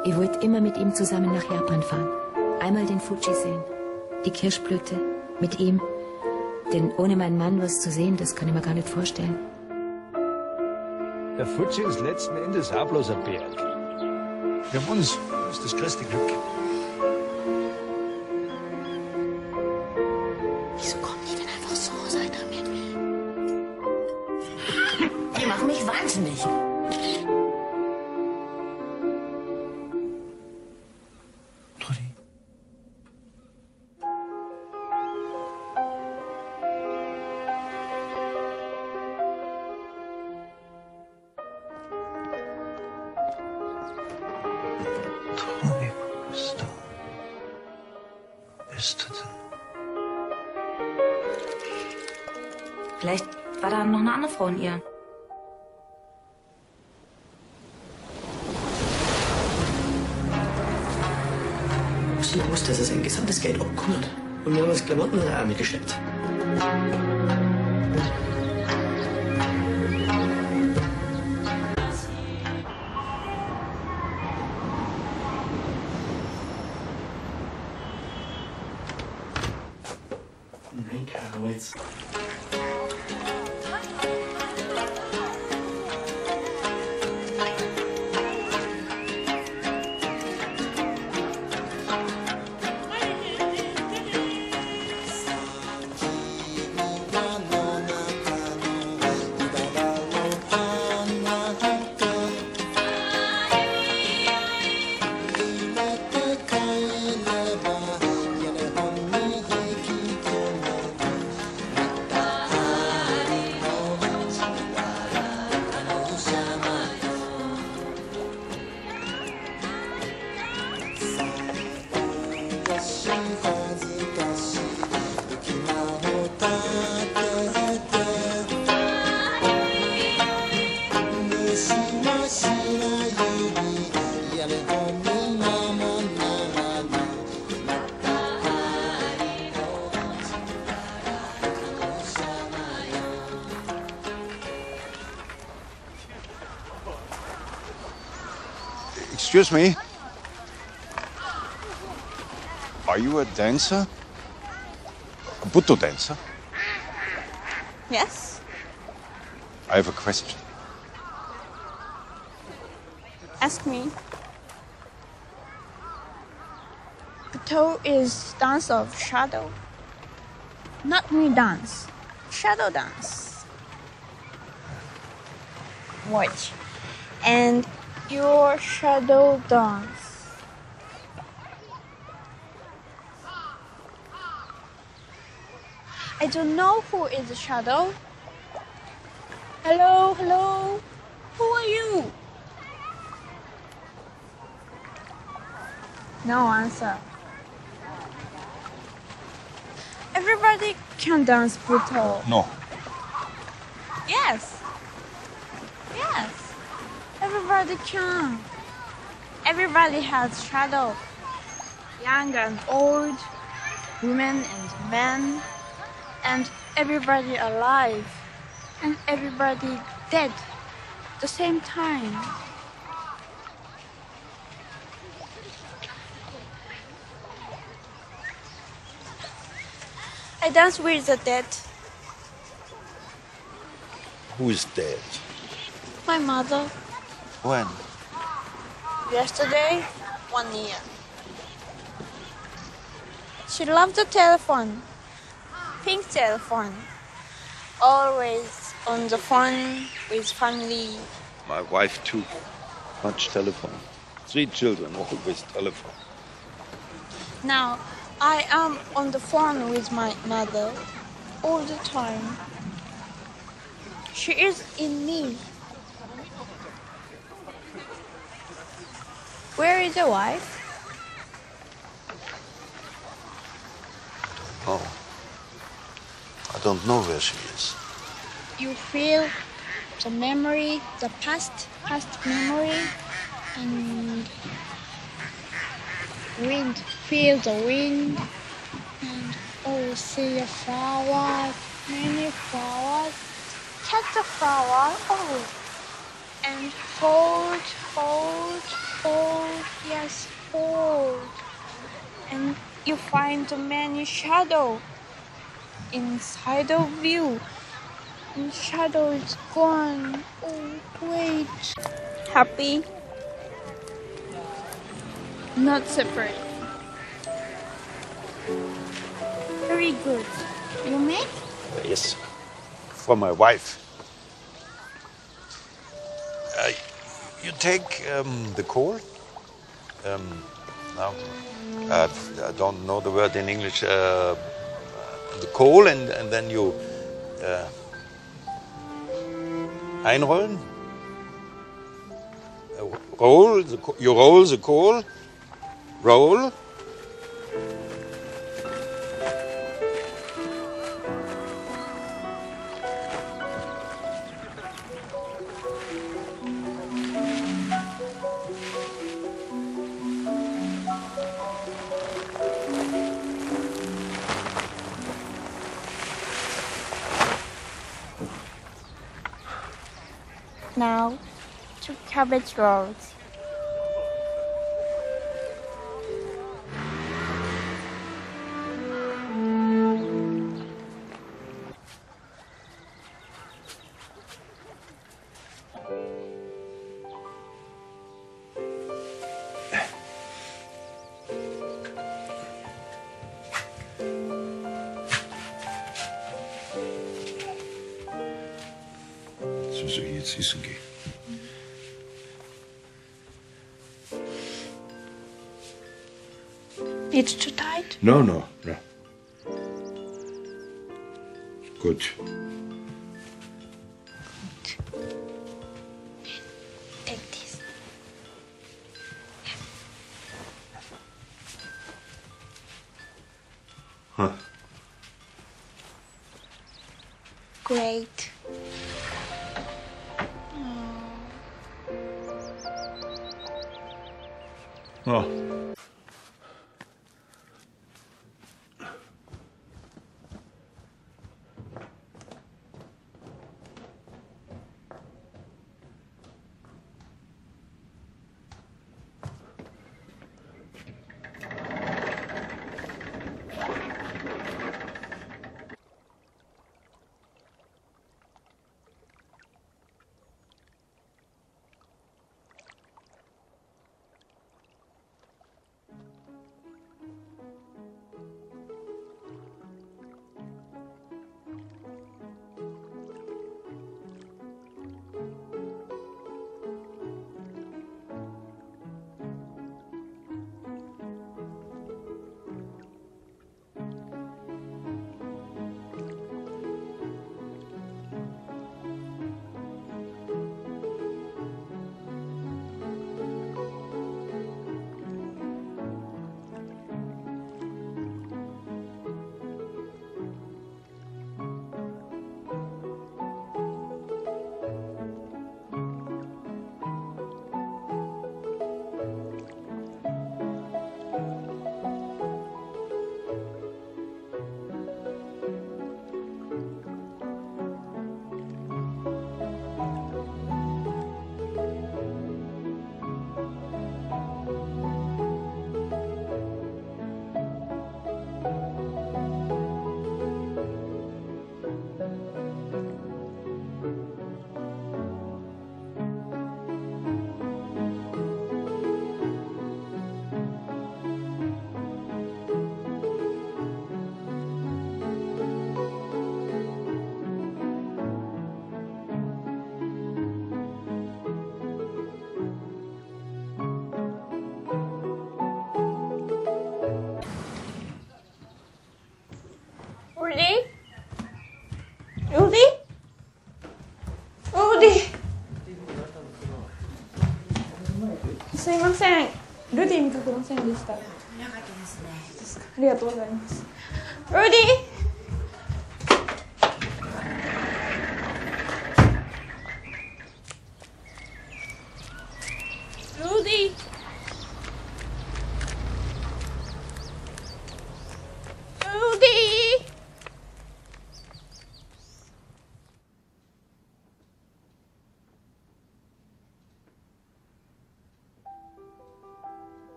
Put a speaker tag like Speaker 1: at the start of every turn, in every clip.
Speaker 1: Ich wollte immer mit ihm zusammen nach Japan fahren. Einmal den Fuji sehen. Die Kirschblüte. Mit ihm. Denn ohne meinen Mann was zu sehen, das kann ich mir gar nicht vorstellen.
Speaker 2: Der Fuji ist letzten Endes auch bloß ein Berg. Für uns ist das größte Glück.
Speaker 3: Wieso kommen die denn einfach so, seit er mir will? Die machen mich wahnsinnig.
Speaker 2: Trudi. Trudi, wo bist du? Wo bist du denn?
Speaker 4: Vielleicht war da noch eine andere Frau in ihr.
Speaker 5: Hast du gewusst, dass er sein gesamtes Geld abkommt? Und wir haben uns Klamotten in der Arme geschleppt. Nein, Caro, jetzt.
Speaker 6: Excuse me. Are you a dancer? A Buddha dancer?
Speaker 7: Yes?
Speaker 6: I have a question.
Speaker 7: Ask me. Buto is dance of shadow. Not me dance. Shadow dance. Watch. And your shadow dance. I don't know who is the shadow. Hello, hello. Who are you? No answer. Everybody can dance Buto.
Speaker 6: No.
Speaker 7: Yes. Yes. Everybody can. Everybody has shadow. Young and old, women and men, and everybody alive, and everybody dead at the same time. I dance with the dead.
Speaker 6: Who is dead?
Speaker 7: My mother.
Speaker 6: When?
Speaker 7: Yesterday, 1 year. She loved the telephone. Pink telephone. Always on the phone with family.
Speaker 6: My wife too. Much telephone. 3 children, always telephone.
Speaker 7: Now, I am on the phone with my mother all the time. She is in me. Where is the wife?
Speaker 6: Oh. I don't know where she is.
Speaker 7: You feel the memory, the past memory, and wind. Feel the wind, and oh, see a flower, many flowers. Catch the flower, oh, and hold, yeah. gets old and you find the many shadow inside of you, and shadow is gone. Oh, wait. Happy? Not separate. Very good. You make?
Speaker 6: Yes, for my wife. You take the coal. Now, I don't know the word in English. The coal, and then you einrollen. Roll. You roll the coal. Roll.
Speaker 7: Now to cabbage rolls.
Speaker 6: So soll ich jetzt essen gehen.
Speaker 7: It's too tight.
Speaker 6: No. Gut.
Speaker 7: Take this.
Speaker 6: Huh.
Speaker 7: Great.
Speaker 6: Oh.
Speaker 7: Rudy! すいません。ルディ見かけませんでした。なかったですね。ありがとうございます。ルディ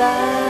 Speaker 7: Bye.